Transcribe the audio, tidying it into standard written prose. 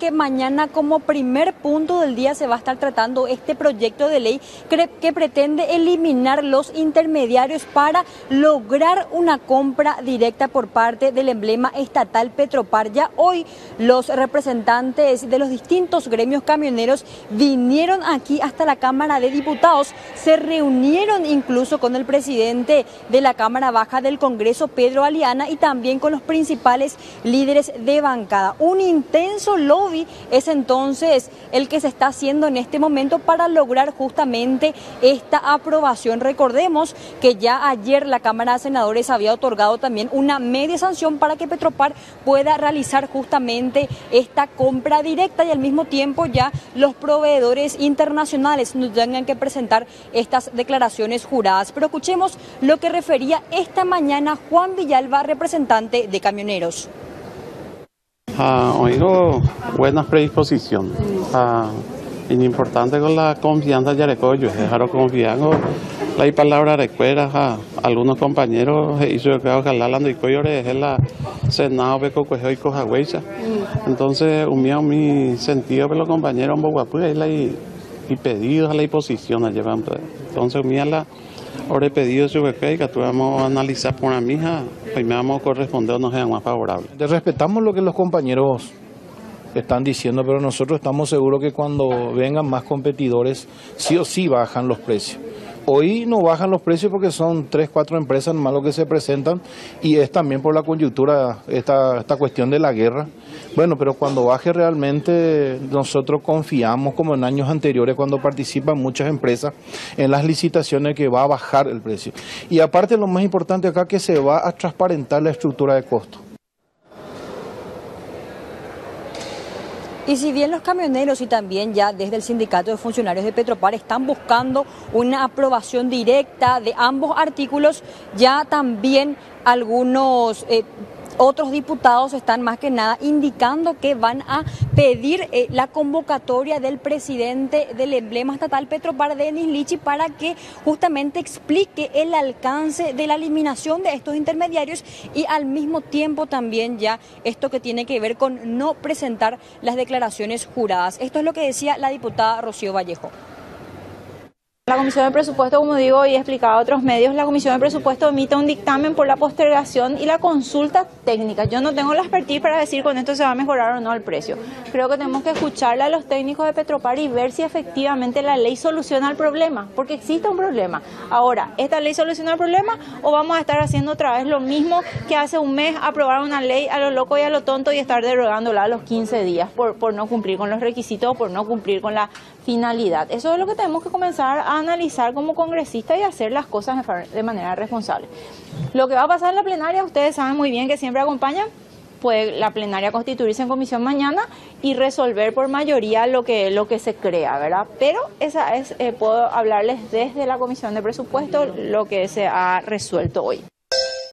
que mañana como primer punto del día se va a estar tratando este proyecto de ley que pretende eliminar los intermediarios para lograr una compra directa por parte del emblema estatal Petropar. Ya hoy los representantes de los distintos gremios camioneros vinieron aquí hasta la Cámara de Diputados, se reunieron incluso con el presidente de la Cámara Baja del Congreso, Pedro Aliana, y también con los principales líderes de bancada. Un intenso lobby es entonces el que se está haciendo en este momento para lograr justamente esta aprobación. Recordemos que ya ayer la Cámara de Senadores había otorgado también una media sanción para que Petropar pueda realizar justamente esta compra directa y al mismo tiempo ya los proveedores internacionales no tengan que presentar estas declaraciones juradas. Pero escuchemos lo que refería esta mañana Juan Villalba, representante de camioneros. Oigo buenas predisposiciones. Importante con la confianza de Yarecoyo, dejaron confiando la palabra recuerda algunos compañeros hizo que ojalá la Andicoyo es la Senado de Cocojo y Cojagüecha. Entonces mi sentido que los compañeros en Boguapú y pedidos a la disposición llevan. Entonces la hora pedido su que vamos a analizar por una mija y me vamos a corresponder o nos sea más favorable. Respetamos lo que los compañeros están diciendo, pero nosotros estamos seguros que cuando vengan más competidores sí o sí bajan los precios. Hoy no bajan los precios porque son 3, 4 empresas más lo que se presentan y es también por la coyuntura, esta cuestión de la guerra. Bueno, pero cuando baje realmente nosotros confiamos, como en años anteriores cuando participan muchas empresas en las licitaciones, que va a bajar el precio. Y aparte lo más importante acá, que se va a transparentar la estructura de costos. Y si bien los camioneros y también ya desde el sindicato de funcionarios de Petropar están buscando una aprobación directa de ambos artículos, ya también algunos otros diputados están más que nada indicando que van a pedir la convocatoria del presidente del emblema estatal Petropar, Denis Lichi, para que justamente explique el alcance de la eliminación de estos intermediarios y al mismo tiempo también ya esto que tiene que ver con no presentar las declaraciones juradas. Esto es lo que decía la diputada Rocío Vallejo. La Comisión de Presupuesto, como digo y he explicado a otros medios, la Comisión de Presupuesto emite un dictamen por la postergación y la consulta técnica. Yo no tengo la expertise para decir con esto se va a mejorar o no el precio. Creo que tenemos que escucharle a los técnicos de Petropar y ver si efectivamente la ley soluciona el problema, porque existe un problema. Ahora, ¿esta ley soluciona el problema o vamos a estar haciendo otra vez lo mismo que hace un mes, aprobar una ley a lo loco y a lo tonto y estar derogándola a los 15 días por no cumplir con los requisitos o por no cumplir con la finalidad? Eso es lo que tenemos que comenzar a analizar como congresistas y hacer las cosas de manera responsable. Lo que va a pasar en la plenaria, ustedes saben muy bien que siempre acompañan, puede la plenaria constituirse en comisión mañana y resolver por mayoría lo que se crea, ¿verdad? Pero esa es, puedo hablarles desde la Comisión de Presupuesto lo que se ha resuelto hoy.